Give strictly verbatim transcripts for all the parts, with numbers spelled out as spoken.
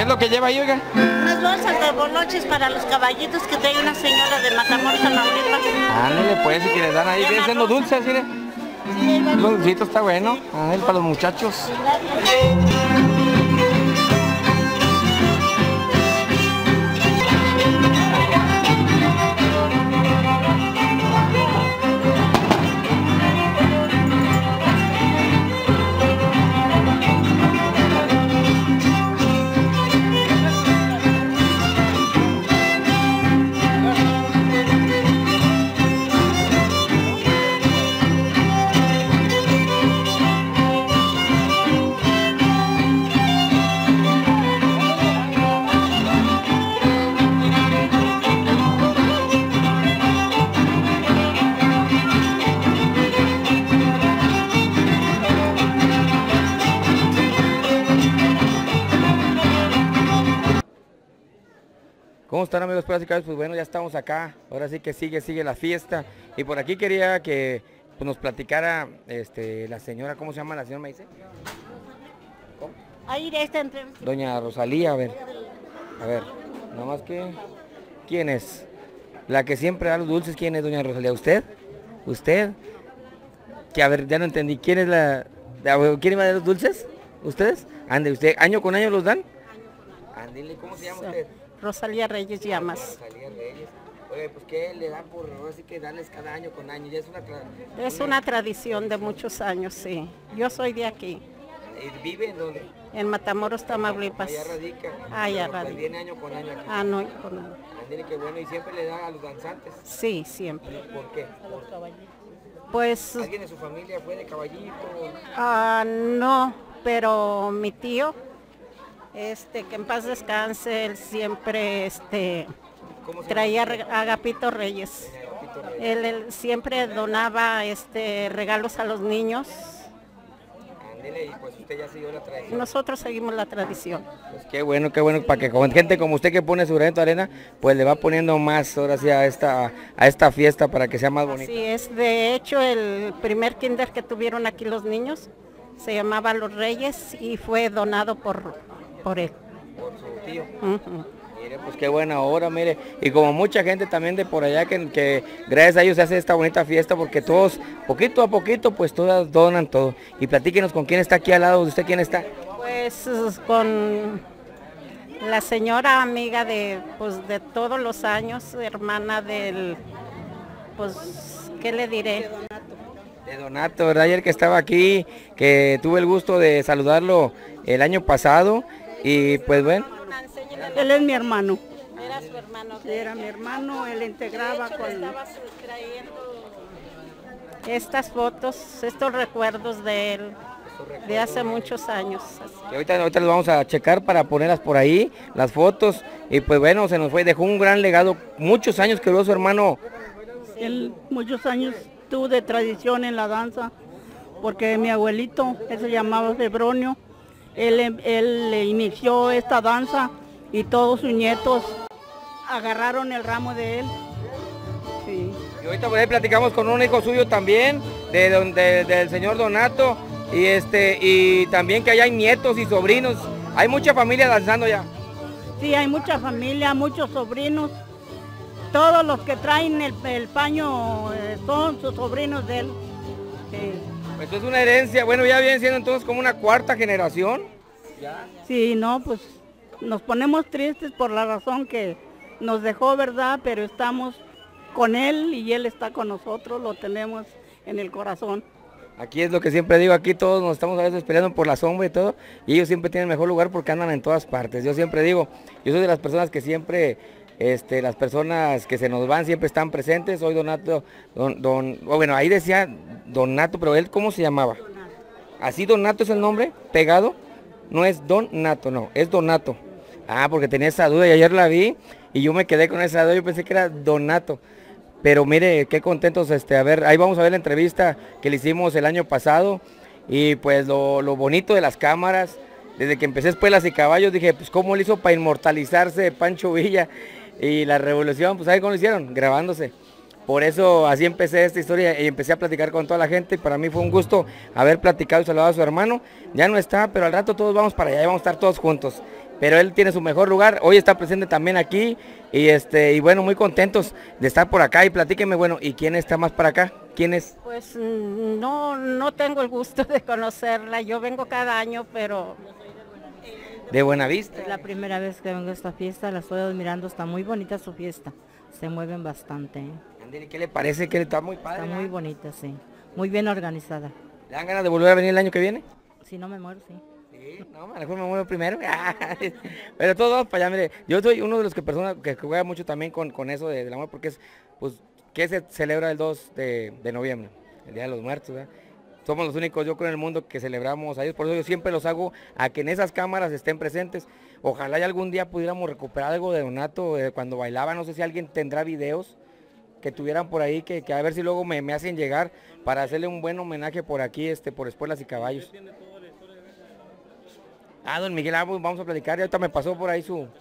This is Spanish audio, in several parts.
lo que lleva ahí, oiga? Unas bolsas de boloches para los caballitos que trae una señora de Matamoros, Tamaulipas. Ándale, pues, si que les dan ahí, vienen siendo dulces, mire. Sí, Los dulcitos está bueno, a ver, para los muchachos. ¿Cómo están, amigos? Pues bueno, ya estamos acá, ahora sí que sigue, sigue la fiesta, y por aquí quería que pues, nos platicara este, la señora, ¿cómo se llama la señora, me dice? ¿Cómo? Ahí está entre... Doña Rosalía, a ver, a ver, nada más que, ¿quién es? La que siempre da los dulces, ¿quién es, doña Rosalía? ¿Usted? ¿Usted? Que a ver, ya no entendí, ¿quién es la, quién iba a dar los dulces? ¿Ustedes? Ande, ¿usted año con año los dan? Ándele, ¿cómo se llama usted? Rosalía Reyes Llamas. Rosalía Reyes. Oye, pues ¿qué le da por así que darles cada año con año? Ya es una, es una, una tradición de muchos años, sí. Yo soy de aquí. ¿Vive en dónde? En Matamoros, Tamaulipas. Allá radica. Allá radica. Pues viene año con año aquí. Ah, no, con año. Tiene que bueno, y siempre le da a los danzantes. Sí, siempre. ¿Por qué? A los caballitos. Pues... ¿Alguien de su familia fue de caballito? Ah, no, pero mi tío, este, que en paz descanse, él siempre este, traía a Agapito Reyes. Agapito Reyes. Él, él siempre donaba este, regalos a los niños. Ándele, y pues usted ya siguió la tradición. Nosotros seguimos la tradición. Pues qué bueno, qué bueno, para que con gente como usted que pone su granito de arena, pues le va poniendo más ahora sí a esta, a esta fiesta para que sea más bonita. Sí, es de hecho el primer kinder que tuvieron aquí los niños, se llamaba Los Reyes y fue donado por, por él. Por su tío. Uh-huh. Mire, pues qué buena hora, mire. Y como mucha gente también de por allá que, que gracias a ellos se hace esta bonita fiesta porque todos, poquito a poquito, pues todas donan todo. Y platíquenos con quién está aquí al lado de usted, quién está. Pues con la señora amiga de, pues, de todos los años, hermana del, pues, ¿qué le diré? De Donato, ¿verdad? Ayer que estaba aquí, que tuve el gusto de saludarlo el año pasado y pues bueno. Él es mi hermano. Era su hermano. Sí, era mi hermano, él integraba de hecho, con... le estaba trayendo estas fotos, estos recuerdos de él, de hace muchos años. Y ahorita, ahorita los vamos a checar para ponerlas por ahí, las fotos, y pues bueno, se nos fue, dejó un gran legado, muchos años que duró su hermano. Sí. Él muchos años tuvo de tradición en la danza, porque mi abuelito, él se llamaba Febronio, él, él inició esta danza y todos sus nietos agarraron el ramo de él. Sí. Y ahorita por ahí platicamos con un hijo suyo también, de, de, del señor Donato, y este y también que allá hay nietos y sobrinos, hay mucha familia danzando ya. Sí, hay mucha familia, muchos sobrinos, todos los que traen el, el paño eh, son sus sobrinos de él. Sí. Pues es una herencia, bueno, ya viene siendo entonces como una cuarta generación. ¿Ya? Sí, no, pues nos ponemos tristes por la razón que nos dejó, ¿verdad? Pero estamos con él y él está con nosotros, lo tenemos en el corazón. Aquí es lo que siempre digo, aquí todos nos estamos a veces peleando por la sombra y todo, y ellos siempre tienen el mejor lugar porque andan en todas partes. Yo siempre digo, yo soy de las personas que siempre, este, las personas que se nos van siempre están presentes. Soy Donato, don, don, oh, bueno, ahí decía Donato, pero él, ¿cómo se llamaba? ¿Así Donato es el nombre? ¿Pegado? No es Don Nato, no, es Donato. Ah, porque tenía esa duda y ayer la vi y yo me quedé con esa duda, yo pensé que era Donato. Pero mire, qué contentos, este, a ver, ahí vamos a ver la entrevista que le hicimos el año pasado y pues lo, lo bonito de las cámaras, desde que empecé Espuelas y Caballos, dije, pues cómo le hizo para inmortalizarse Pancho Villa y la revolución, pues ¿sabe cómo lo hicieron? Grabándose. Por eso así empecé esta historia y empecé a platicar con toda la gente y para mí fue un gusto haber platicado y saludado a su hermano. Ya no está, pero al rato todos vamos para allá y vamos a estar todos juntos. pero él tiene su mejor lugar, hoy está presente también aquí, y este, y bueno, muy contentos de estar por acá, y platíqueme, bueno, ¿y quién está más para acá? ¿Quién es? Pues no, no tengo el gusto de conocerla, yo vengo cada año, pero... De Buenavista. Es la primera vez que vengo a esta fiesta, la estoy admirando, está muy bonita su fiesta, se mueven bastante. ¿eh? ¿Qué le parece? Que está muy padre. Está muy bonita, sí, muy bien organizada. ¿Le dan ganas de volver a venir el año que viene? Si no me muero, sí. Sí, no, a lo mejor me muero primero. Pero todos vamos para allá, mire, yo soy uno de los que personas que juega mucho también con, con eso de, del amor, porque es, pues, que se celebra el dos de, de noviembre, el Día de los Muertos, ¿verdad? Somos los únicos, yo creo, en el mundo que celebramos a ellos, por eso yo siempre los hago a que en esas cámaras estén presentes. Ojalá y algún día pudiéramos recuperar algo de Donato eh, cuando bailaba, no sé si alguien tendrá videos que tuvieran por ahí, que, que a ver si luego me, me hacen llegar para hacerle un buen homenaje por aquí, este, por Espuelas y Caballos. Ah, don Miguel, vamos a platicar, y ahorita me pasó por ahí su...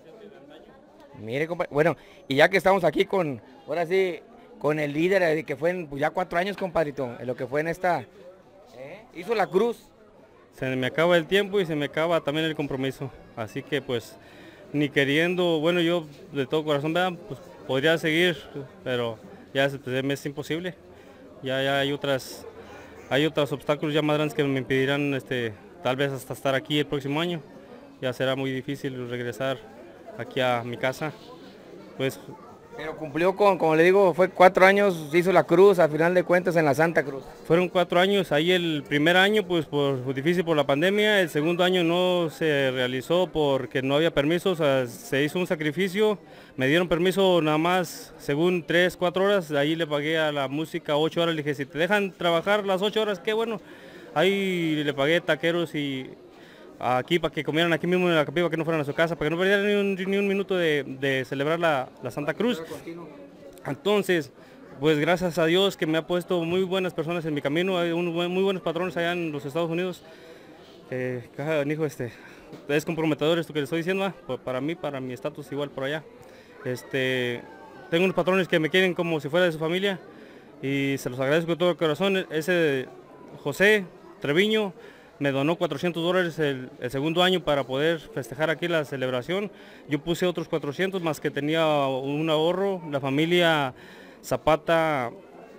Mire, compadre, bueno, y ya que estamos aquí con, ahora sí, con el líder, que fue en, pues ya cuatro años, compadrito, en lo que fue en esta... ¿eh? Hizo la cruz. Se me acaba el tiempo y se me acaba también el compromiso, así que pues, ni queriendo, bueno, yo de todo corazón, vean, pues podría seguir, pero ya pues, me es imposible, ya, ya hay otras, hay otros obstáculos ya más grandes que me impedirán, este, tal vez hasta estar aquí el próximo año, ya será muy difícil regresar aquí a mi casa, pues. Pero cumplió con, como le digo, fue cuatro años, hizo la cruz, a final de cuentas en la Santa Cruz. Fueron cuatro años, ahí el primer año pues por, fue difícil por la pandemia, el segundo año no se realizó porque no había permisos, o sea, se hizo un sacrificio, me dieron permiso nada más según tres, cuatro horas, ahí le pagué a la música ocho horas, le dije, si te dejan trabajar las ocho horas, qué bueno, ahí le pagué taqueros y aquí para que comieran aquí mismo en la capilla, para que no fueran a su casa, para que no perdieran ni un, ni un minuto de, de celebrar la, la Santa Cruz. Entonces, pues gracias a Dios que me ha puesto muy buenas personas en mi camino, hay un buen, muy buenos patrones allá en los Estados Unidos. Eh, hijo, este, es comprometedor esto que le estoy diciendo, ¿eh? Para mí, para mi estatus igual por allá. Este, tengo unos patrones que me quieren como si fuera de su familia y se los agradezco de todo el corazón. Ese José Treviño me donó cuatrocientos dólares el, el segundo año para poder festejar aquí la celebración. Yo puse otros cuatrocientos más que tenía un ahorro. La familia Zapata,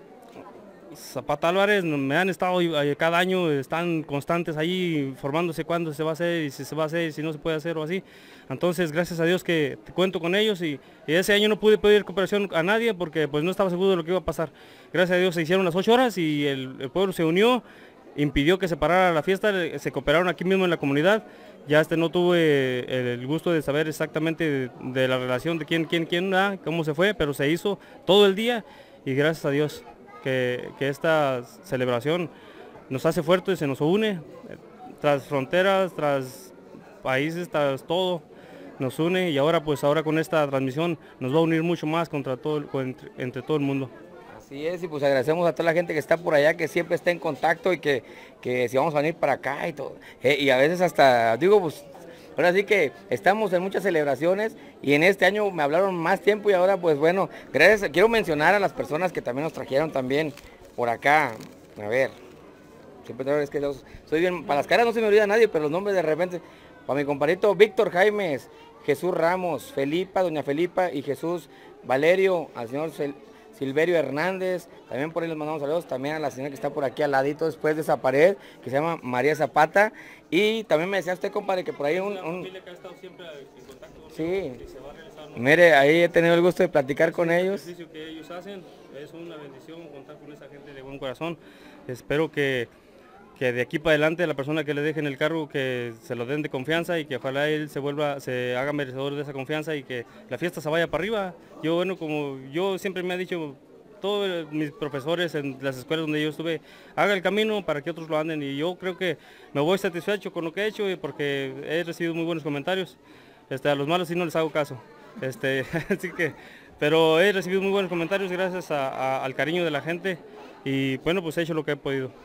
Zapata Álvarez me han estado cada año, están constantes ahí informándose cuándo se va a hacer y si se va a hacer y si no se puede hacer o así. Entonces gracias a Dios que cuento con ellos y, y ese año no pude pedir cooperación a nadie porque pues no estaba seguro de lo que iba a pasar. Gracias a Dios se hicieron las ocho horas y el, el pueblo se unió, impidió que se parara la fiesta, se cooperaron aquí mismo en la comunidad. Ya este no tuve el gusto de saber exactamente de, de la relación de quién, quién, quién, ah, cómo se fue, pero se hizo todo el día y gracias a Dios que, que esta celebración nos hace fuertes, se nos une, tras fronteras, tras países, tras todo, nos une y ahora pues ahora con esta transmisión nos va a unir mucho más contra todo, entre, entre todo el mundo. Así es, y pues agradecemos a toda la gente que está por allá, que siempre está en contacto y que, que si vamos a venir para acá y todo. Eh, y a veces hasta, digo, pues, ahora sí que estamos en muchas celebraciones y en este año me hablaron más tiempo y ahora pues bueno, gracias, quiero mencionar a las personas que también nos trajeron también por acá. A ver, siempre es que los, soy bien, para las caras no se me olvida nadie, pero los nombres de repente, para mi compadrito Víctor Jaimes, Jesús Ramos, Felipa, doña Felipa y Jesús Valerio, al señor Silverio Hernández, también por ahí les mandamos saludos, también a la señora que está por aquí al ladito después de esa pared, que se llama María Zapata, y también me decía usted, compadre, que por ahí un... un... Sí, mire, ahí he tenido el gusto de platicar con ellos. El ejercicio que ellos hacen es una bendición contar con esa gente de buen corazón, espero que... que de aquí para adelante la persona que le dejen el cargo que se lo den de confianza y que ojalá él se vuelva, se haga merecedor de esa confianza y que la fiesta se vaya para arriba. Yo bueno, como yo siempre me ha dicho, todos mis profesores en las escuelas donde yo estuve, haga el camino para que otros lo anden y yo creo que me voy satisfecho con lo que he hecho y porque he recibido muy buenos comentarios. Este, a los malos sí no les hago caso, este, así que, pero he recibido muy buenos comentarios gracias a, a, al cariño de la gente y bueno, pues he hecho lo que he podido.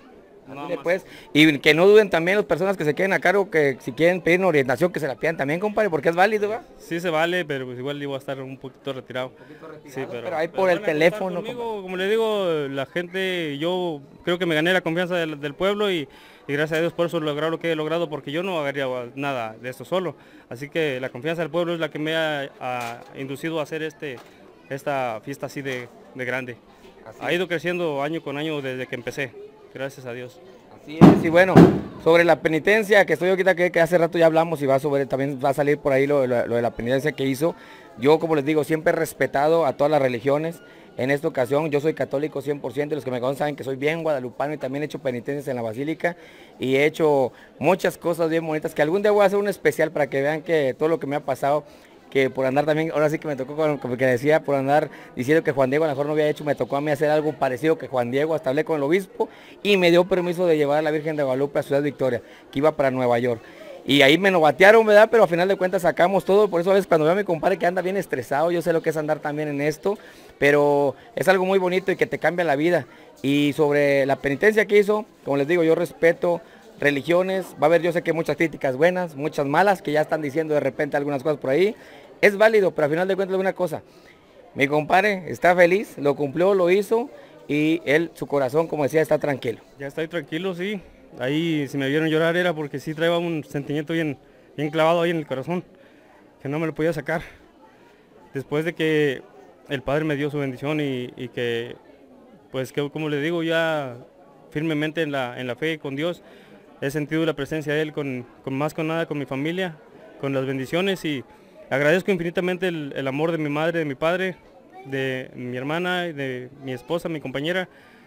Nada Así más. pues, y que no duden también las personas que se queden a cargo, que si quieren pedir una orientación, que se la pidan también, compadre, porque es válido, ¿verdad? Sí se vale, pero pues igual iba a estar un poquito retirado. Sí, pero ahí por el van a contar teléfono, conmigo, como le digo, la gente, yo creo que me gané la confianza del, del pueblo y, y gracias a Dios por eso he logrado lo que he logrado, porque yo no haría nada de esto solo. Así que la confianza del pueblo es la que me ha, ha inducido a hacer este, esta fiesta así de, de grande. Así Ha ido creciendo año con año desde que empecé, gracias a Dios. Así es, y bueno, sobre la penitencia, que estoy ahorita que, que hace rato ya hablamos y va sobre, también va a salir por ahí lo, lo, lo de la penitencia que hizo. Yo, como les digo, siempre he respetado a todas las religiones. En esta ocasión yo soy católico cien por ciento, y los que me conocen saben que soy bien guadalupano y también he hecho penitencias en la basílica y he hecho muchas cosas bien bonitas que algún día voy a hacer un especial para que vean que todo lo que me ha pasado, que por andar también, ahora sí que me tocó, como que decía, por andar diciendo que Juan Diego a lo mejor no había hecho, me tocó a mí hacer algo parecido que Juan Diego, hasta hablé con el obispo y me dio permiso de llevar a la Virgen de Guadalupe a Ciudad Victoria, que iba para Nueva York. Y ahí me novatearon, ¿verdad? Pero a final de cuentas sacamos todo, por eso a veces cuando veo a mi compadre que anda bien estresado, yo sé lo que es andar también en esto, pero es algo muy bonito y que te cambia la vida. Y sobre la penitencia que hizo, como les digo, yo respeto religiones, va a haber, yo sé que muchas críticas buenas, muchas malas, que ya están diciendo de repente algunas cosas por ahí, es válido, pero al final de cuentas una cosa, mi compadre está feliz, lo cumplió, lo hizo y él, su corazón, como decía, está tranquilo. Ya estoy tranquilo, sí. Ahí si me vieron llorar era porque sí traía un sentimiento bien, bien clavado ahí en el corazón, que no me lo podía sacar. Después de que el Padre me dio su bendición y, y que, pues que como le digo, ya firmemente en la, en la fe con Dios, he sentido la presencia de Él con, con más con nada, con mi familia, con las bendiciones y agradezco infinitamente el, el amor de mi madre, de mi padre, de mi hermana, de mi esposa, mi compañera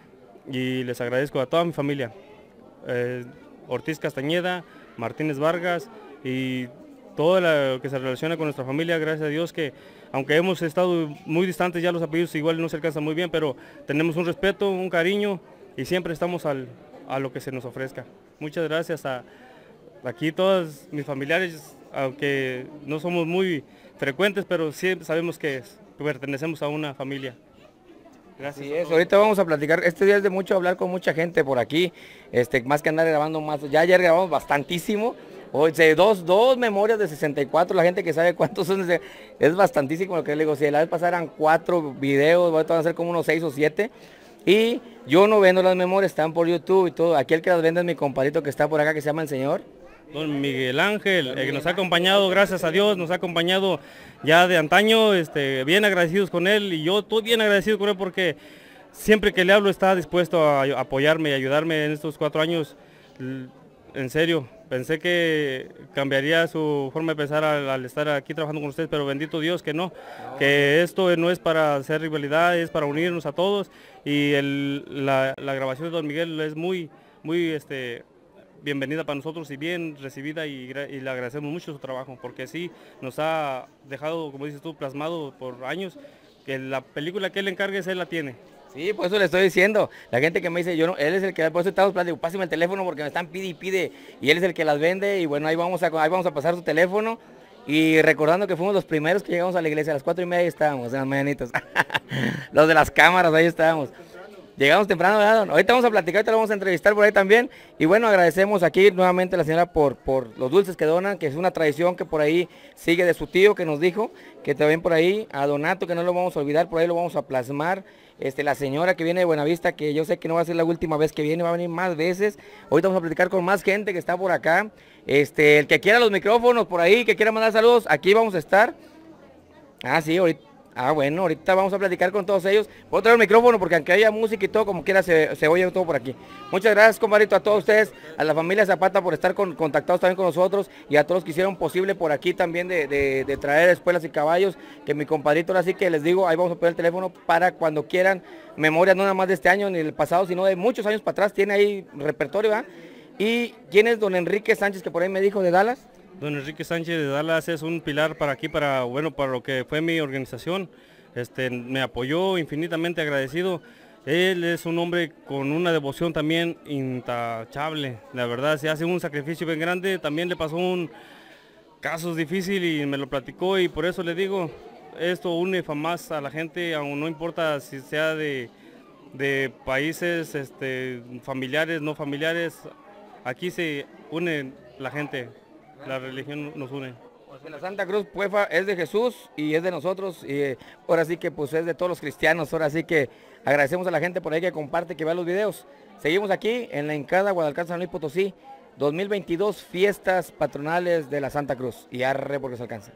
y les agradezco a toda mi familia. Eh, Ortiz Castañeda, Martínez Vargas y todo lo que se relaciona con nuestra familia, gracias a Dios que aunque hemos estado muy distantes ya los apellidos igual no se alcanzan muy bien, pero tenemos un respeto, un cariño y siempre estamos al, a lo que se nos ofrezca. Muchas gracias a aquí todos mis familiares, aunque no somos muy frecuentes, pero sí sabemos que pertenecemos a una familia. Gracias. Así es, ahorita vamos a platicar, este día es de mucho hablar con mucha gente por aquí, este, más que andar grabando más, ya ayer grabamos bastantísimo, hoy de dos, dos memorias de sesenta y cuatro, la gente que sabe cuántos son, es bastantísimo lo que le digo, si la vez pasada eran cuatro videos, ahorita van a ser como unos seis o siete, y yo no vendo las memorias, están por YouTube y todo, aquí el que las vende es mi compadrito que está por acá, que se llama el señor. Don Miguel Ángel, el que nos ha acompañado, gracias a Dios, nos ha acompañado ya de antaño, este, bien agradecidos con él y yo estoy bien agradecido con él porque siempre que le hablo está dispuesto a apoyarme y ayudarme en estos cuatro años. En serio, pensé que cambiaría su forma de pensar al, al estar aquí trabajando con ustedes, pero bendito Dios que no, que esto no es para hacer rivalidad, es para unirnos a todos y el, la, la grabación de Don Miguel es muy, muy este, bienvenida para nosotros y bien recibida y, y le agradecemos mucho su trabajo porque sí nos ha dejado, como dices tú, plasmado por años que la película que él encargue él la tiene. Sí, por eso le estoy diciendo, la gente que me dice, yo no, él es el que, por eso estamos platicando, pásame el teléfono porque me están pide y pide, y él es el que las vende, y bueno, ahí vamos a, ahí vamos a pasar su teléfono, y recordando que fuimos los primeros que llegamos a la iglesia, a las cuatro y media ahí estábamos, en las mañanitas, los de las cámaras, ahí estábamos. Llegamos temprano, ¿verdad? Ahorita vamos a platicar, ahorita lo vamos a entrevistar por ahí también. Y bueno, agradecemos aquí nuevamente a la señora por, por los dulces que donan, que es una tradición que por ahí sigue de su tío que nos dijo, que también por ahí, a Donato, que no lo vamos a olvidar, por ahí lo vamos a plasmar. Este, la señora que viene de Buenavista, que yo sé que no va a ser la última vez que viene, va a venir más veces. Ahorita vamos a platicar con más gente que está por acá. Este, el que quiera los micrófonos por ahí, que quiera mandar saludos, aquí vamos a estar. Ah, sí, ahorita. Ah, bueno, ahorita vamos a platicar con todos ellos. Voy a traer el micrófono porque aunque haya música y todo, como quiera se, se oye todo por aquí. Muchas gracias, compadrito, a todos ustedes, a la familia Zapata por estar con, contactados también con nosotros y a todos que hicieron posible por aquí también de, de, de traer espuelas y caballos, que mi compadrito, ahora sí que les digo, ahí vamos a poner el teléfono para cuando quieran memorias, no nada más de este año ni del pasado, sino de muchos años para atrás, tiene ahí repertorio, ¿verdad? ¿Y quién es don Enrique Sánchez, que por ahí me dijo de Dallas? Don Enrique Sánchez de Dallas es un pilar para aquí, para, bueno, para lo que fue mi organización. Este, me apoyó, infinitamente agradecido. Él es un hombre con una devoción también intachable, la verdad, se hace un sacrificio bien grande, también le pasó un caso difícil y me lo platicó y por eso le digo, esto une más a la gente, aún no importa si sea de, de países, este, familiares, no familiares. Aquí se une la gente, la religión nos une. Porque la Santa Cruz Puefa es de Jesús y es de nosotros, y eh, ahora sí que pues es de todos los cristianos. Ahora sí que agradecemos a la gente por ahí que comparte, que vea los videos. Seguimos aquí en la Hincada, Guadalcanal, San Luis Potosí, dos mil veintidós, fiestas patronales de la Santa Cruz, y arre porque se alcanza.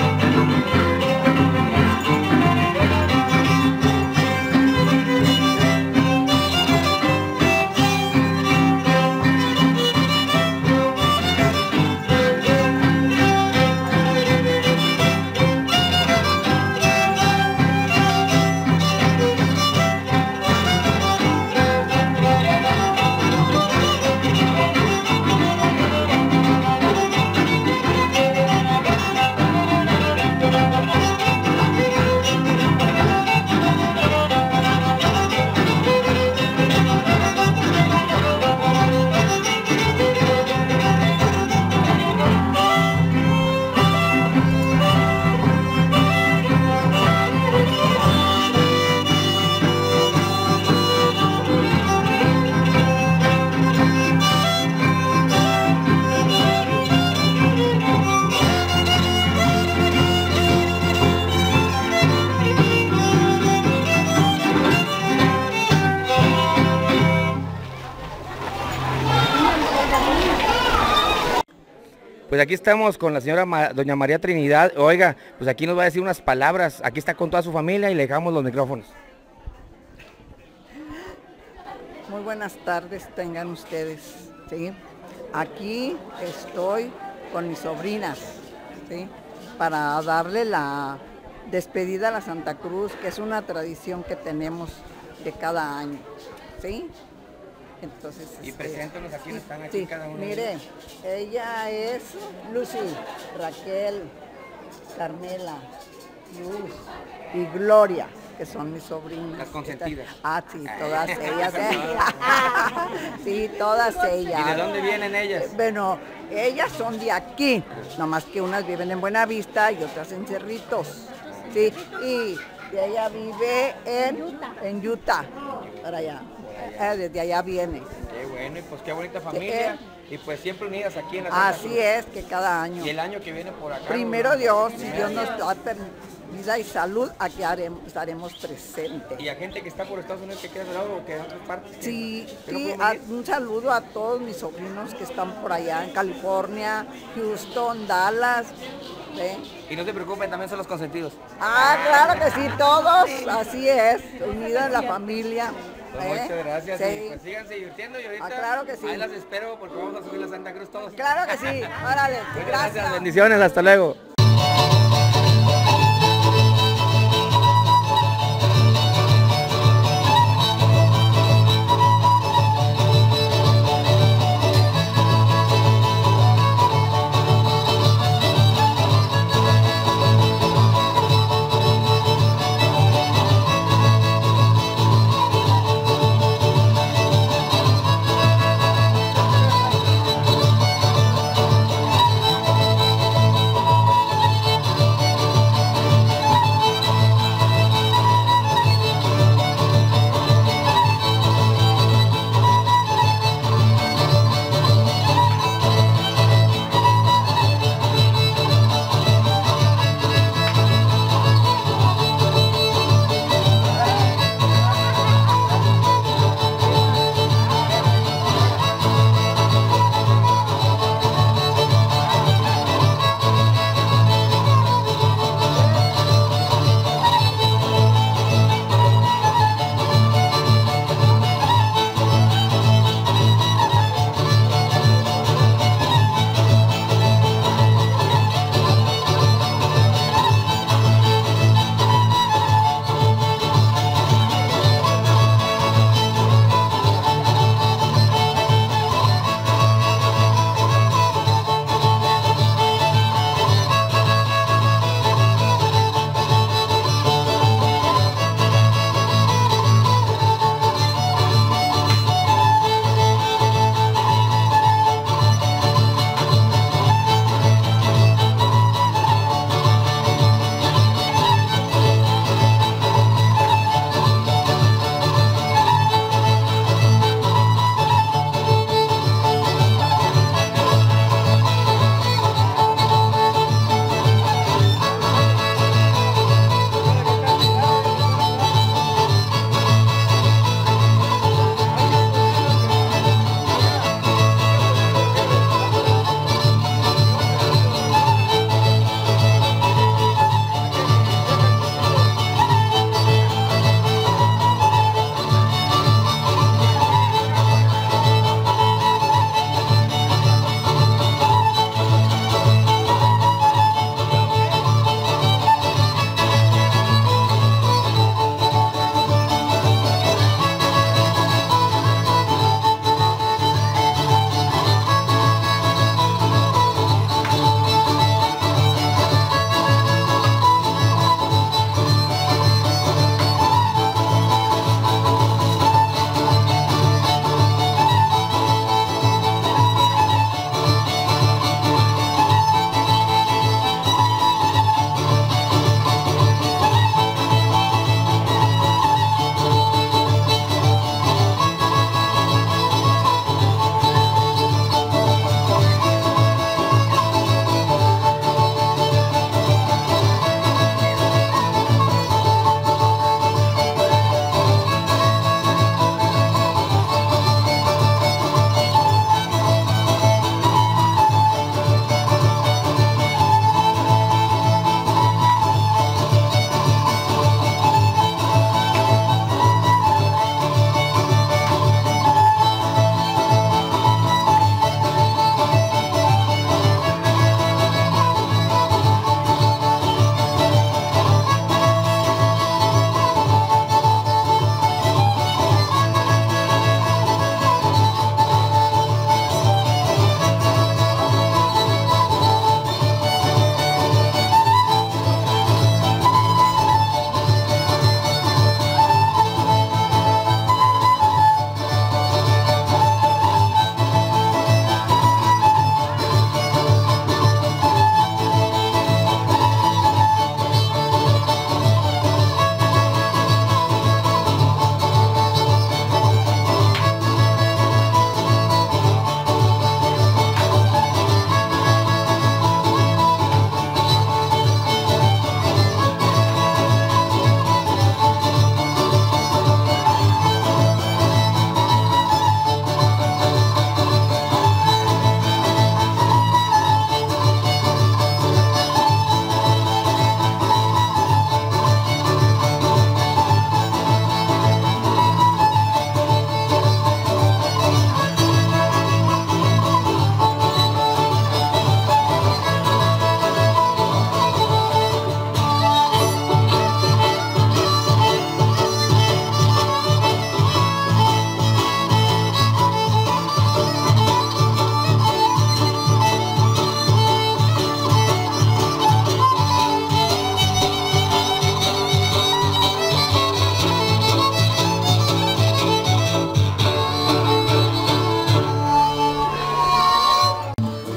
Pues aquí estamos con la señora Ma, doña María Trinidad. Oiga, pues aquí nos va a decir unas palabras. Aquí está con toda su familia y le dejamos los micrófonos. Muy buenas tardes tengan ustedes, ¿sí? Aquí estoy con mis sobrinas, ¿sí? Para darle la despedida a la Santa Cruz, que es una tradición que tenemos de cada año, ¿sí? Entonces, y este, preséntanos a quienes están aquí sí, cada uno. Mire, ella es Lucy, Raquel, Carmela, Luz y Gloria, que son mis sobrinas. Las consentidas. Ah, sí, todas ellas. ¿eh? Sí, todas ellas. ¿Y de dónde vienen ellas? Bueno, ellas son de aquí, nomás que unas viven en Buenavista y otras en Cerritos. Sí, y ella vive en, en Utah, para allá. Eh, desde allá viene. Qué bueno, y pues qué bonita familia. Eh, y pues siempre unidas aquí en la Santa Así Cruz. Es, que cada año. Y el año que viene por acá. Primero ¿no? Dios, si Dios nos da vida y salud, aquí haremos, estaremos presentes. Y a gente que está por Estados Unidos que queda de lado o que de otras partes. Sí, que no sí, pueden a, venir. un saludo a todos mis sobrinos que están por allá en California, Houston, Dallas. ¿sí? Y no se preocupen, también son los consentidos. Ah, claro que sí, todos, así es, unida la familia. Pues ¿eh? muchas gracias, Sí. y pues síganse divirtiendo y ahorita Ah, claro que sí. ahí las espero porque vamos a subir la Santa Cruz todos. Claro que sí, órale, Muchas gracias. bendiciones, hasta luego.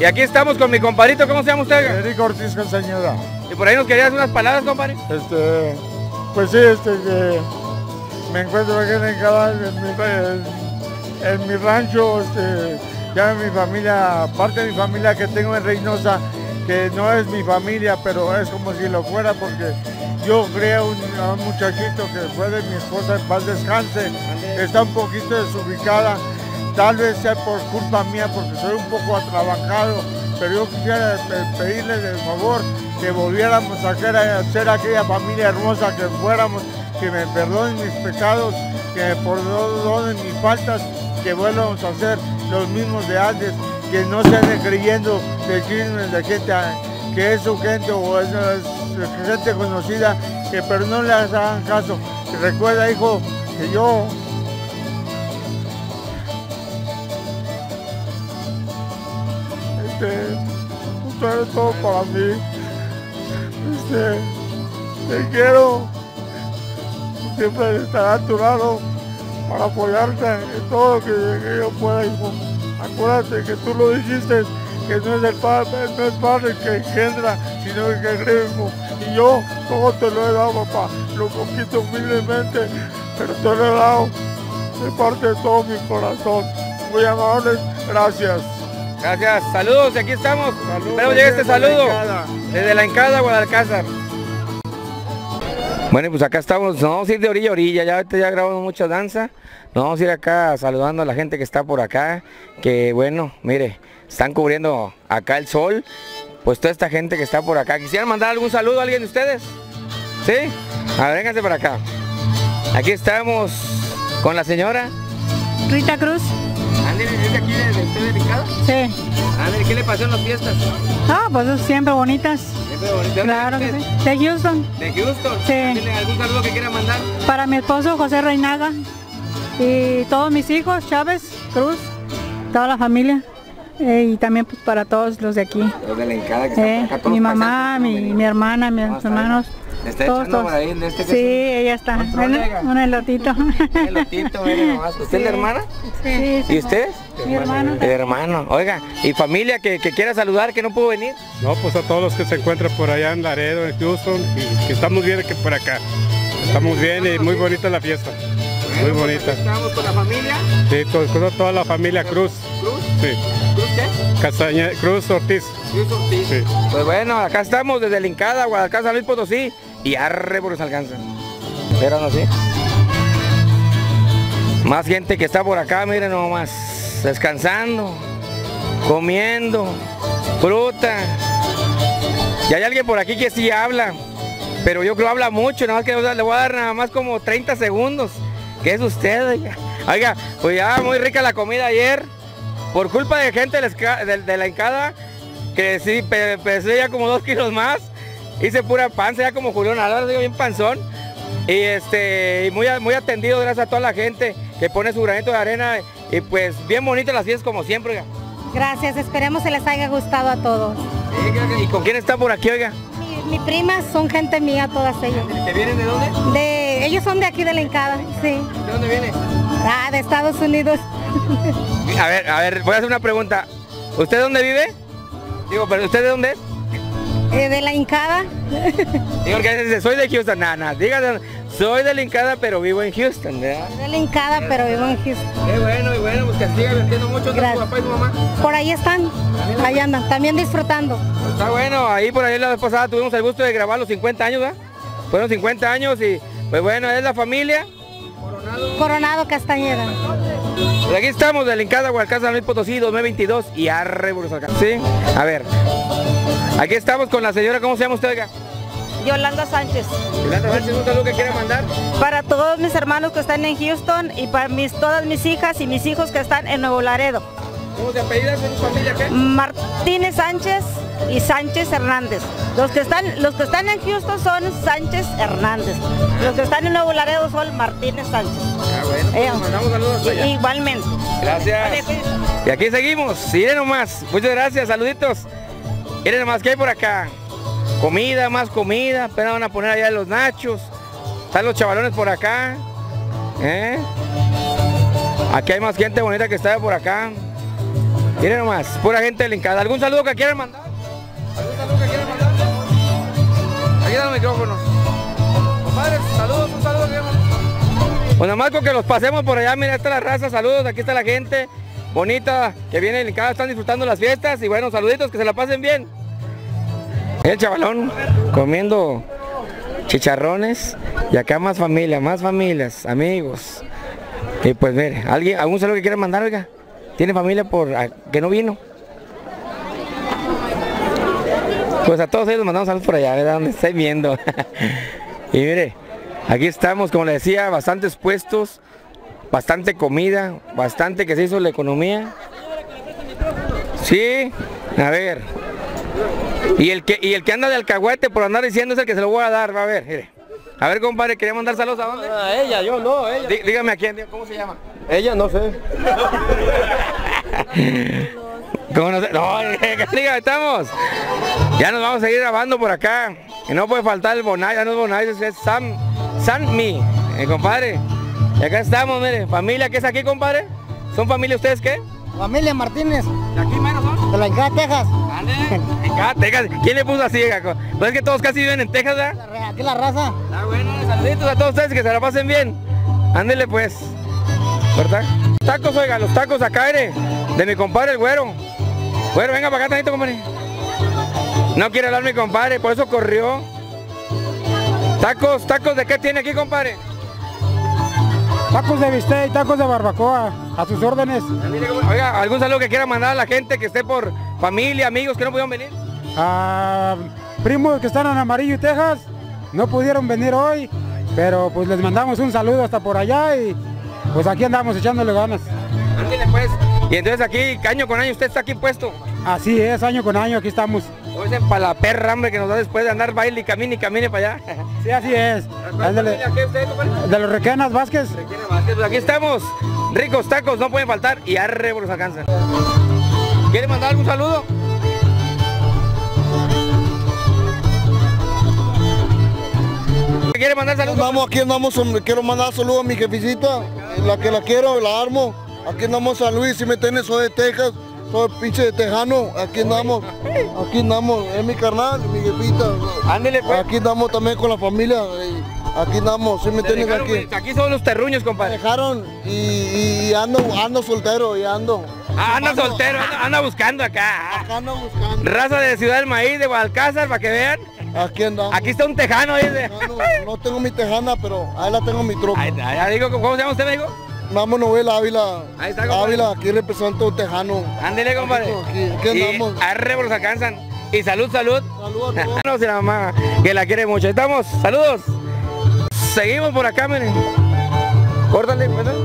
Y aquí estamos con mi compadrito, ¿cómo se llama usted? Federico Ortiz Castañeda. Y por ahí nos querías unas palabras, compadre. Este, pues sí, este, que me encuentro aquí en Encada, en mi, en, en mi rancho, este, ya mi familia, parte de mi familia que tengo en Reynosa, que no es mi familia, pero es como si lo fuera, porque yo crié un, a un muchachito que fue de mi esposa, en paz descanse, está un poquito desubicada, tal vez sea por culpa mía, porque soy un poco atrabajado, pero yo quisiera pedirle de favor que volviéramos a ser, a ser aquella familia hermosa que fuéramos, que me perdonen mis pecados, que me perdonen mis faltas, que vuelvamos a ser los mismos de antes, que no se anden creyendo de chismes de gente que es su gente o es, es gente conocida, que pero no les hagan caso. Recuerda, hijo, que yo este, tú eres todo para mí. Este, te quiero, siempre estaré a tu lado para apoyarte en todo lo que, que yo pueda, hijo. Acuérdate que tú lo dijiste, que no es el padre, no es padre que engendra, sino el que cree, hijo. Y yo todo te lo he dado, papá, lo poquito humildemente, pero te lo he dado de parte de todo mi corazón. Muy amables, gracias. Gracias, saludos, y aquí estamos. Saludos, Espero llegue este saludo la desde la Encada, Guadalcázar. Bueno, pues acá estamos, nos vamos a ir de orilla a orilla, ya ahorita ya grabamos mucha danza. Nos vamos a ir acá saludando a la gente que está por acá, que bueno, mire, están cubriendo acá el sol, pues toda esta gente que está por acá. ¿Quisieran mandar algún saludo a alguien de ustedes? ¿Sí? A ver, vénganse para acá. Aquí estamos con la señora Rita Cruz. Ándale, ¿es de aquí de, de usted de Encada? Sí. Ándale, ¿qué le pasó en las fiestas? Ah, pues siempre bonitas. Siempre bonitas. Claro que sí. De Houston. ¿De Houston? Sí. Ándale, ¿algún saludo que quiera mandar? Para mi esposo José Reinaga y todos mis hijos, Chávez, Cruz, toda la familia. Eh, y también pues para todos los de aquí. Los de la Encada que están Eh, acá, todos mi mamá, paisanitos, mi, ¿no? mi hermana, mis ¿Cómo está? hermanos. ¿Le está Todos, echando todos. por ahí en este que Sí, es ella está. Control, En- oiga. Un elotito. un elotito, mire nomás. ¿Usted es la hermana? Sí, sí. ¿Y usted? Mi hermano. El hermano. Oiga, ¿y familia que, que quiera saludar, que no pudo venir? No, pues a todos los que se encuentran por allá en Laredo, en Houston, y que estamos bien que por acá. Estamos bien y muy bonita la fiesta. Muy Bueno, pues bonita. aquí estamos con la familia. Sí, todo- toda, toda la familia Cruz. Cruz. Sí. ¿Cruz qué? Castaña, Cruz Ortiz. Cruz Ortiz. Sí. Pues bueno, acá estamos desde la Encada, Guadalcanal, San Luis Potosí. Y arre por nos alcanza. Pero no sé. Más gente que está por acá, miren nomás. Descansando, comiendo, fruta. Y hay alguien por aquí que sí habla. Pero yo creo que habla mucho, nada más que le voy a dar nada más como treinta segundos. ¿Qué es usted? Oiga, oiga, pues ya muy rica la comida ayer. Por culpa de gente de la, esca- de, de la Encada, que sí, pe- pesé ya como dos kilos más. Hice pura panza, ya como Julián Álvarez, digo, bien panzón. Y este, y muy, a- muy atendido gracias a toda la gente que pone su granito de arena. Y pues bien bonitas las fiestas como siempre, oiga. Gracias, esperemos que les haya gustado a todos. ¿Y con quién está por aquí, oiga? Mi, mi prima son gente mía, todas ellas. ¿Que vienen de dónde? De, ellos son de aquí de la Encada, sí. ¿De dónde viene? Ah, de Estados Unidos. A ver, a ver, voy a hacer una pregunta. ¿Usted dónde vive? Digo, pero ¿usted de dónde es? Eh, de la Encada. Digo, que dice, soy de Houston, nada, nada. Dígale, soy de la Encada, pero vivo en Houston, ¿verdad? De la Encada, pero vivo en Houston. Qué bueno, y bueno, pues que siga vendiendo mucho con su Gracias. papá y su mamá. Por ahí están, ahí andan, también disfrutando. Pues está bueno, ahí por ahí la vez pasada tuvimos el gusto de grabar los cincuenta años, ¿verdad? Fueron cincuenta años y pues bueno, es la familia. Coronado Castañeda. Pues aquí estamos de la Encada, Guadalcanal, San Luis Potosí, dos mil veintidós y arre, por acá. Sí, a ver. Aquí estamos con la señora, ¿cómo se llama usted, oiga? Yolanda Sánchez. Yolanda Sánchez, ¿un saludo que quiera mandar? Para todos mis hermanos que están en Houston y para mis, todas mis hijas y mis hijos que están en Nuevo Laredo. ¿Cómo se apellidan? ¿Son su familia qué? Martínez Sánchez y Sánchez Hernández. Los que están, los que están en Houston son Sánchez Hernández. Los que están en Nuevo Laredo son Martínez Sánchez. Ah, bueno, pues Eh, les mandamos saludos hasta allá. Igualmente. Gracias. Vale, pues. Y aquí seguimos, miren nomás, muchas gracias, saluditos. Miren nomás, ¿qué hay por acá? Comida, más comida, apenas van a poner allá los nachos. Están los chavalones por acá. ¿eh? Aquí hay más gente bonita que está por acá. Miren nomás, pura gente de la Hincada. ¿Algún saludo que quieran mandar? ¿Algún saludo que quieran mandar? Aquí están los micrófonos. Compadres, saludos, un saludo que quieran mandar. Pues nada más con que los pasemos por allá, mira, está la raza, saludos, aquí está la gente bonita que viene de la Hincada, están disfrutando las fiestas y bueno, saluditos, que se la pasen bien. El chavalón comiendo chicharrones y acá más familia, más familias, amigos. Y pues mire, ¿alguien, algún saludo que quiera mandar, oiga? ¿Tiene familia por a, que no vino? Pues a todos ellos los mandamos saludos por allá, ¿verdad? Donde estén viendo. Y mire, aquí estamos, como les decía, bastantes puestos, bastante comida, bastante que se hizo la economía. Sí, a ver. Y el que y el que anda de alcahuete por andar diciendo es el que se lo voy a dar, va a ver, mire. A ver, compadre, ¿quería mandar saludos a dónde? A ella, yo no, ella. Dí, dígame a quién, ¿cómo se llama? Ella, no sé. ¿Cómo no sé? No, diga, estamos. Ya nos vamos a seguir grabando por acá. Y no puede faltar el Bonai, ya no es Bonai, es Sam, Sammy, eh, compadre. Y acá estamos, mire, familia, ¿qué es aquí, compadre? ¿Son familia ustedes qué? Familia Martínez. ¿De aquí menos son? De la Hincada, Texas. Hincada, Texas. ¿Quién le puso así, gaco? Pues es que todos casi viven en Texas, ¿verdad? La, aquí la raza. Está bueno, saluditos a todos ustedes, que se la pasen bien. Ándele pues. ¿Verdad? Tacos, oiga, los tacos acá, mire, de mi compadre el güero. Güero, venga para acá tantito, compadre. No quiere hablar mi compadre, por eso corrió. Tacos, tacos, ¿de qué tiene aquí, compadre? Tacos de bistec, tacos de barbacoa, a sus órdenes. Oiga, ¿algún saludo que quiera mandar a la gente que esté por familia, amigos que no pudieron venir? A primos que están en Amarillo, Texas, no pudieron venir hoy, pero pues les mandamos un saludo hasta por allá y pues aquí andamos echándole ganas. Ándale pues. Y entonces aquí, año con año, usted está aquí puesto. Así es, año con año, aquí estamos. O ese para la perra, hombre, que nos da después de andar baile y camine y camine para allá. Sí, así es. Ándale. De los Requenas Vázquez. Requenas Vázquez, pues aquí estamos. Ricos tacos, no pueden faltar y arre, los alcanzan. ¿Quiere mandar algún saludo? ¿Quiere mandar saludos? Vamos, aquí andamos, quiero mandar saludos a mi jefecita, la que la quiero, la armo. Aquí andamos a Luis, si me tenés, soy de Texas, soy pinche de tejano, aquí andamos, aquí andamos, es mi carnal, mi jefita. Ándele pues. Aquí andamos también con la familia, aquí andamos, si me tenés aquí. Aquí son los terruños, compadre. Me dejaron y, y ando, ando soltero y ando. Ah, anda soltero, anda, anda buscando acá. Acá ando buscando. Raza de Ciudad del Maíz, de Guadalcázar, para que vean. Aquí andamos. Aquí está un tejano, dice. No, no tengo mi tejana, pero ahí la tengo mi troca. Ahí, ya digo, ¿cómo se llama usted, me dijo? Vamos, Novela Ávila. Ahí está, compadre. Ávila, aquí represento un tejano. Ándele, compadre. Aquí, aquí andamos. Y arre, los alcanzan. Y salud, salud. Salud a todos. No, si la mamá, que la quiere mucho. Estamos, saludos. Seguimos por acá, miren. Córtale, ¿verdad?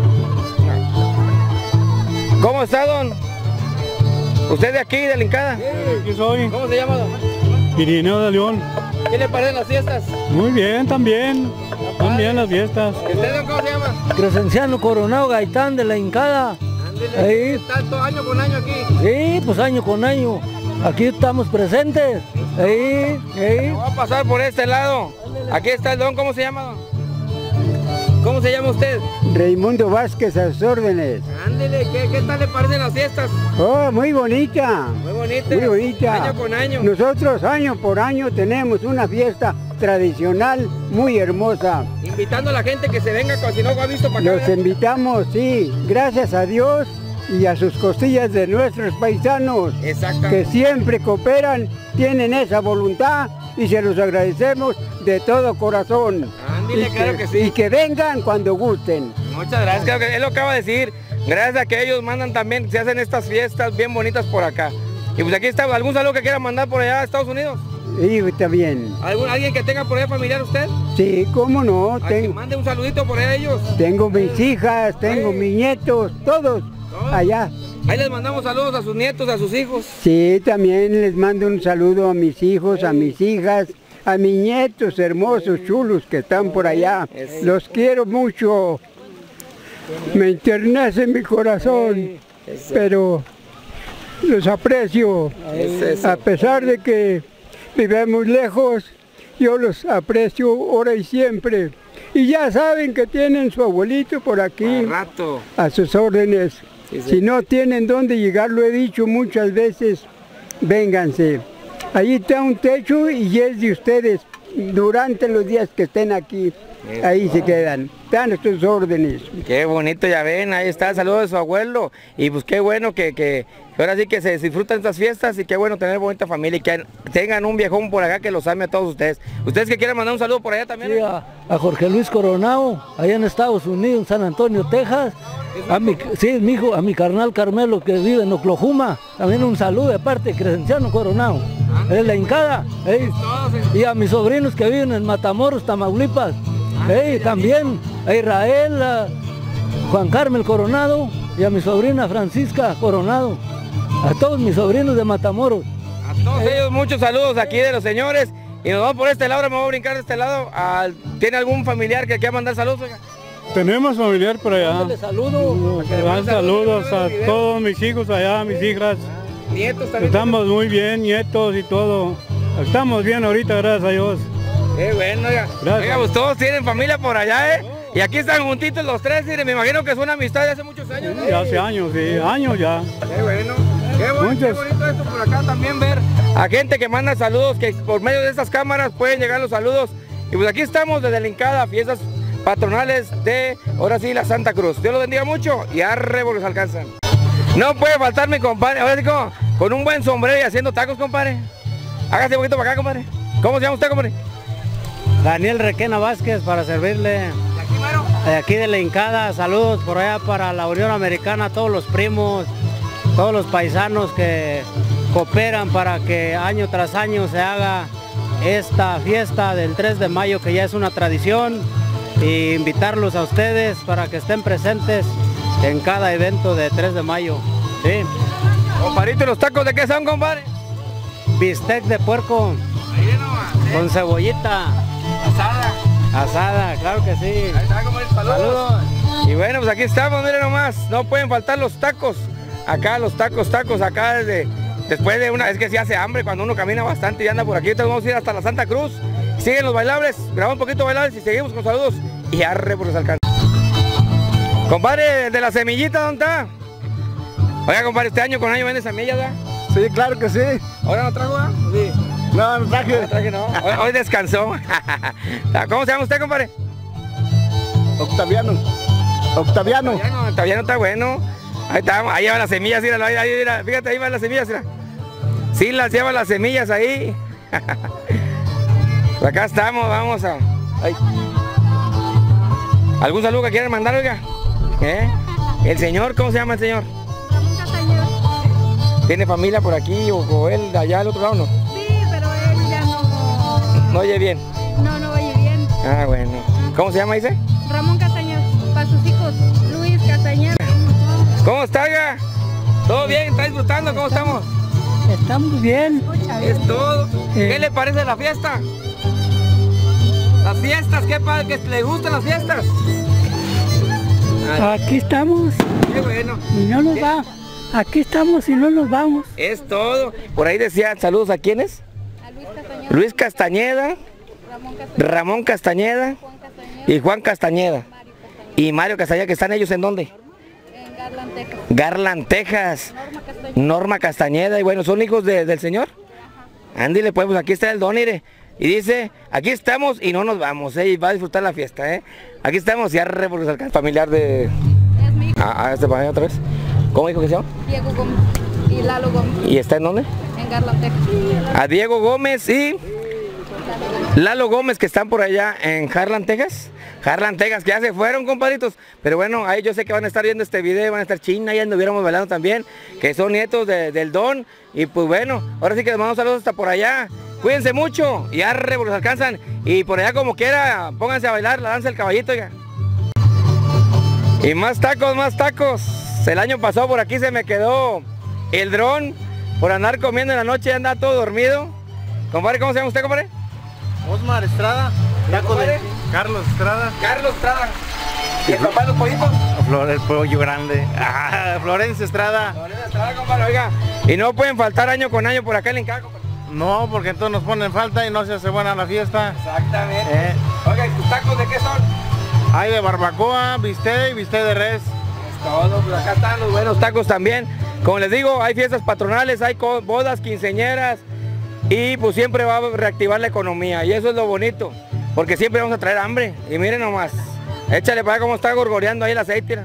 ¿Cómo está, don? ¿Usted de aquí, de la Hincada? Sí, aquí soy. ¿Cómo se llama, don? Irineo de León. ¿Qué le parecen las fiestas? Muy bien, también. También las fiestas. ¿Usted, don, cómo se llama? Crescenciano Coronado Gaitán de la Hincada. Ándele, ¿está todo año con año aquí? Sí, pues año con año. Aquí estamos presentes. Sí, sí. Voy a pasar por este lado. Aquí está el don, ¿cómo se llama, don? ¿Cómo se llama usted? Raimundo Vázquez, a sus órdenes. Ándele, ¿qué, ¿qué tal le parecen las fiestas? Oh, muy bonita. Muy bonita. Muy bonita. Año con año. Nosotros año por año tenemos una fiesta tradicional muy hermosa. Invitando a la gente que se venga, si no lo ha visto para acá. Los invitamos, sí, gracias a Dios y a sus costillas de nuestros paisanos. Exactamente. Que siempre cooperan, tienen esa voluntad y se los agradecemos de todo corazón. Ándale, claro que sí. Y que vengan cuando gusten. Muchas gracias, creo que él lo acaba de decir. Gracias a que ellos mandan también, se hacen estas fiestas bien bonitas por acá. Y pues aquí está, ¿algún saludo que quiera mandar por allá a Estados Unidos? Sí, también. ¿Algún, ¿Alguien que tenga por allá familiar usted? Sí, cómo no. Tengo, mande un saludito por allá a ellos. Tengo mis hijas, tengo sí. mis nietos, todos, todos allá. Ahí les mandamos saludos a sus nietos, a sus hijos. Sí, también les mando un saludo a mis hijos, sí. a mis hijas, a mis nietos hermosos, chulos que están por allá. Sí. Los quiero mucho. Me enternece mi corazón, sí. pero los aprecio. Es a pesar de que vivimos lejos, yo los aprecio ahora y siempre. Y ya saben que tienen su abuelito por aquí. A rato. A sus órdenes. Sí, sí. Si no tienen dónde llegar, lo he dicho muchas veces, vénganse. Allí está un techo y es de ustedes durante los días que estén aquí. Ahí se quedan, dan sus órdenes. Qué bonito, ya ven, ahí está el saludo de su abuelo. Y pues qué bueno que, que ahora sí que se disfrutan estas fiestas y qué bueno tener bonita familia y que tengan un viejón por acá que los ame a todos ustedes. ¿Ustedes que quieran mandar un saludo por allá también? Sí, a, a Jorge Luis Coronado, allá en Estados Unidos, en San Antonio, Texas. A mi, sí, mi hijo, a mi carnal Carmelo que vive en Oklahoma, también un saludo de parte de Crescenciano Coronado. Es la hincada. ¿Eh? Y a mis sobrinos que viven en Matamoros, Tamaulipas. Hey, también a Israel, a Juan Carmel Coronado y a mi sobrina Francisca Coronado, a todos mis sobrinos de Matamoros. A todos hey. ellos muchos saludos aquí de los señores y nos vamos por este lado, ahora me voy a brincar de este lado. Al, ¿tiene algún familiar que quiera mandar saludos? Oiga? Tenemos familiar por allá. Saludos. Dan saludos a todos mis hijos allá, mis hijas. Nietos también. Estamos muy bien, nietos y todo. Estamos bien ahorita, gracias a Dios. Qué bueno, oiga. Oiga, pues todos tienen familia por allá, ¿eh? Y aquí están juntitos los tres, y me imagino que es una amistad de hace muchos años, ¿no? Sí, hace años, sí, años ya. Qué bueno, qué bueno, qué bonito esto por acá también ver a gente que manda saludos, que por medio de estas cámaras pueden llegar los saludos. Y pues aquí estamos desde la hincada, fiestas patronales de, ahora sí, la Santa Cruz. Dios los bendiga mucho y arre, los alcanzan. No puede faltar mi compadre, ahora sí como, con un buen sombrero y haciendo tacos, compadre. Hágase un poquito para acá, compadre. ¿Cómo se llama usted, compadre? Daniel Requena Vázquez, para servirle. ¿De aquí, Maro? De aquí de la hincada, saludos por allá para la Unión Americana, todos los primos, todos los paisanos que cooperan para que año tras año se haga esta fiesta del tres de mayo, que ya es una tradición, e invitarlos a ustedes para que estén presentes en cada evento de tres de mayo. Sí. Compadrito, ¿los tacos de qué son, compadre? Bistec de puerco. Ahí nomás, ¿eh? Con cebollita. Asada. Asada, claro que sí. Ahí está, compadre, saludos. Saludos. Y bueno, pues aquí estamos, miren nomás. No pueden faltar los tacos. Acá los tacos, tacos, acá desde... Después de una, es que se hace hambre cuando uno camina bastante y anda por aquí. Entonces vamos a ir hasta la Santa Cruz. Siguen los bailables, grabamos un poquito bailables y seguimos con saludos. Y arre por los alcances. Compadre, de la semillita, ¿dónde está? Oiga, compadre, este año con año vende semillas, ¿verdad? Sí, claro que sí. ¿Ahora no trajo, ¿verdad? Sí. No, no traje. No traje, no. Hoy, hoy descansó. ¿Cómo se llama usted, compadre? Octaviano. Octaviano. Octaviano, Octaviano está bueno. Ahí está, ahí lleva las semillas, mira, ahí, ahí, mira, fíjate, ahí van las semillas, mira. Sí, las lleva las semillas ahí. Acá estamos, vamos a... Ay. ¿Algún saludo que quieran mandar, oiga? ¿Eh? ¿El señor? ¿Cómo se llama el señor? Ramón Castañeda. ¿Tiene familia por aquí o, o él de allá al otro lado, no? Sí, pero él ya no... ¿No oye bien? No, no oye bien. Ah, bueno. ¿Cómo se llama, dice? Ramón Castañeda, para sus hijos, Luis Castañeda. ¿Cómo está, oiga? ¿Todo bien? ¿Está disfrutando? ¿Cómo estamos? Estamos bien. Es todo. ¿Qué eh. le parece la fiesta? Las fiestas, ¿qué padre? ¿Que le gustan las fiestas? Ay. Aquí estamos. Qué bueno. Y no nos va. Aquí estamos y no nos vamos. Es todo. Por ahí decía saludos, ¿a quiénes? A Luis Castañeda. Luis Castañeda. Ramón Castañeda. Ramón Castañeda. Juan Castañeda. Y Juan Castañeda. Mario Castañeda. Y Mario Castañeda, ¿que están ellos en dónde? En Garland, Texas. Garland, Texas. Norma Castañeda. Norma Castañeda. Y bueno, ¿son hijos de, del señor? Ajá. Ándile, pues, pues aquí está el don, mire. Y dice, aquí estamos y no nos vamos, ¿eh? Y va a disfrutar la fiesta, ¿eh? Aquí estamos y arre por el familiar de... Es mi hijo. Ah, este para otra vez. ¿Cómo dijo que se llama? Diego Gómez y Lalo Gómez. ¿Y está en dónde? En Garland, Texas. A Diego Gómez y... Lalo Gómez, que están por allá en Harlan, Texas. Harlan, Texas, que ya se fueron, compadritos. Pero bueno, ahí yo sé que van a estar viendo este video, van a estar China, ya anduviéramos bailando también, que son nietos de, del don. Y pues bueno, ahora sí que les mando saludos hasta por allá. Cuídense mucho y arre, porque los alcanzan. Y por allá como quiera, pónganse a bailar la danza del caballito, oiga. Y más tacos, más tacos. El año pasado por aquí se me quedó el dron por andar comiendo en la noche y andaba todo dormido. Compadre, ¿cómo se llama usted, compadre? Osmar Estrada. ¿Compadre? Carlos Estrada. Carlos Estrada. ¿Y el papá de los pollitos? Flor, el pollo grande. Ah, Florencia Estrada. Florencia Estrada, compadre, oiga. Y no pueden faltar año con año por acá en Incada, compadre. No, porque entonces nos ponen falta y no se hace buena la fiesta. Exactamente. Eh. Oiga, ¿y tus tacos de qué son? Hay de barbacoa, bistec y bistec de res. Todo, pues acá están los buenos tacos también. Como les digo, hay fiestas patronales, hay bodas, quinceañeras y pues siempre va a reactivar la economía y eso es lo bonito, porque siempre vamos a traer hambre. Y miren nomás, échale para allá cómo está gorgoreando ahí el aceite.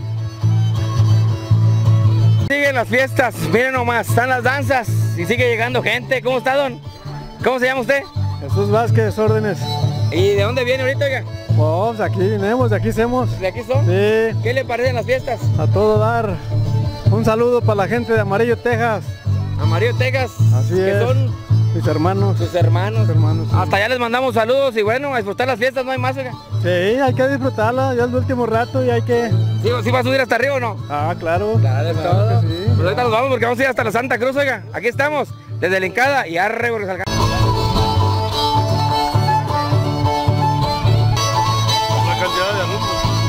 Siguen las fiestas, miren nomás, están las danzas y sigue llegando gente. ¿Cómo está, don? ¿Cómo se llama usted? Jesús Vázquez, órdenes. ¿Y de dónde viene ahorita, oiga? Pues aquí vinimos, de aquí somos. ¿De aquí son? Sí. ¿Qué le parecen las fiestas? A todo dar. Un saludo para la gente de Amarillo, Texas. Amarillo, Texas. Así que es. son mis hermanos. Sus hermanos. Mis hermanos sí. Hasta allá les mandamos saludos y bueno, a disfrutar las fiestas, no hay más, oiga. Sí, hay que disfrutarla, ya es el último rato y hay que... ¿Sí, sí va a subir hasta arriba o no? Ah, claro. Claro, claro todo. que sí. Pues ahorita nos vamos porque vamos a ir hasta la Santa Cruz, oiga. Aquí estamos, desde la Hincada y arre, porque salga. La cantidad de alumnos.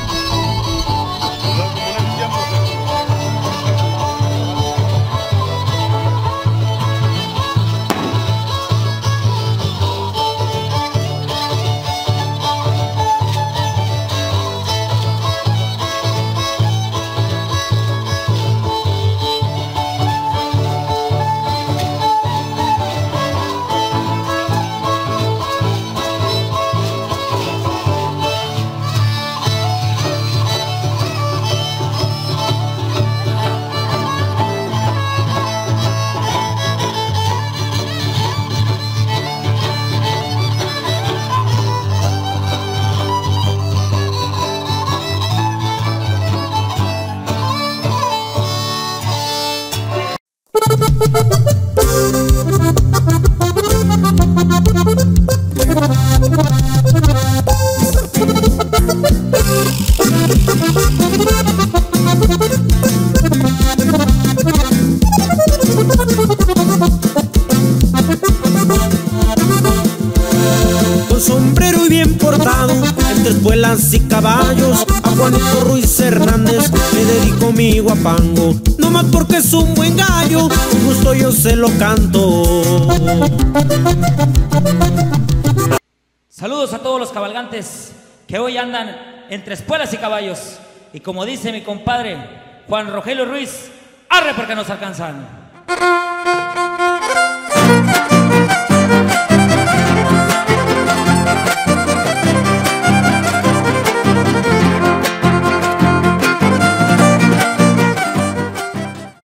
Con sombrero y bien portado, entre espuelas y caballos, a Juanito Ruiz Hernández le dedico mi guapango. No más porque es un buen gallo, con gusto yo se lo canto. Saludos a todos los cabalgantes que hoy andan entre espuelas y caballos. Y como dice mi compadre Juan Rogelio Ruiz, arre porque nos alcanzan.